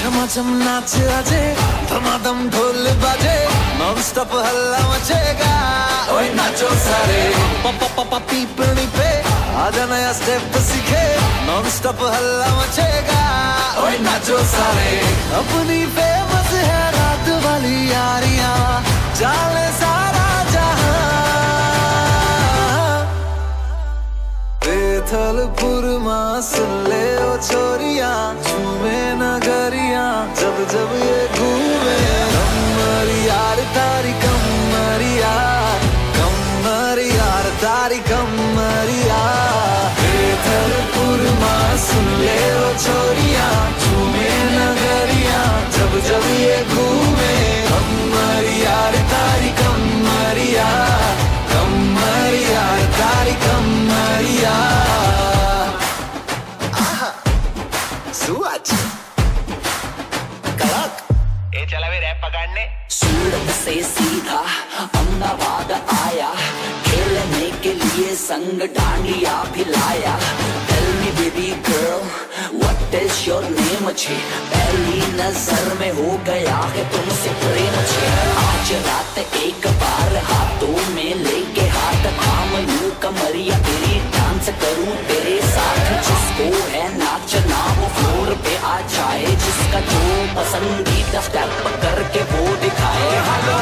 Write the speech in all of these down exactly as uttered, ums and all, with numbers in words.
झमाझम नाच आजे, धमाधम ढोल बाजे, नॉन स्टॉप हल्ला मचेगा। ओए नाचो सारे, पापा पापा पीपनी पे आजा नया स्टेप सीखे, नॉन स्टॉप हल्ला मचेगा। ओए नाचो सारे, अपनी फेमस है रात वाली यारियां, जाने सारा जहां। बेथलपुर मां सुन ले ओ छोरियां, झूमे नगरियां जब जब ये घूमे। कमर यार तारी कमर यार, कमर यार तारी कमर यार। बेथलपुर मां सुन ले ओ छोरियां, झूमे नगरियां जब जब ये घूमे। कमर यार तारी कमर यार, कमर यार तारी कमर यार। ए चला वे रैप पकड़ने। सूरत से सीधा अहमदाबाद आया, खेलने के लिए संग डांडिया भी लाया। Tell me baby girl, what is your name? छे पहली नजर में हो गया है तुमसे प्रेम छे। आज रात एक बार हाथों में लेके हाथ थाम लूं कमरिया तेरी, डांस करूं तेरे साथ। जिसको है नाचना वो फ्लोर पे आ जाए, जिसका जो पसंदीदा स्टेप करके वो दिखाए। हेलो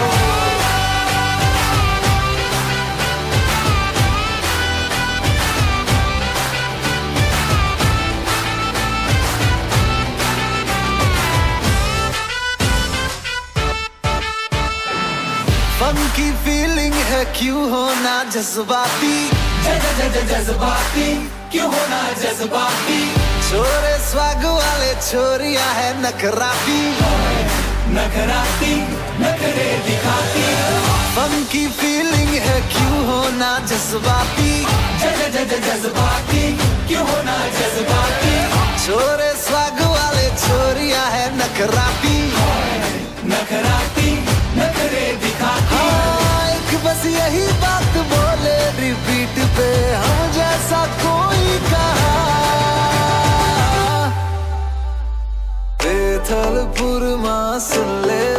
फंकी फीलिंग है क्यों होना जज्बाती, जज्बाती क्यों होना जज्बाती। छोरे स्वाग वाले छोरिया है नखराती, नखराती नखरे दिखाती। फंकी फीलिंग है क्यों होना जज्बाती, जज्बाती क्यों होना जज्बाती। छोरे स्वाग वाले छोरिया है नखराती, नखराती नखरे दिखाती। हाँ एक बस यही बात बोले रिपीट पे, हम जैसा कोई कहा। बेथलपुर मां सुन ले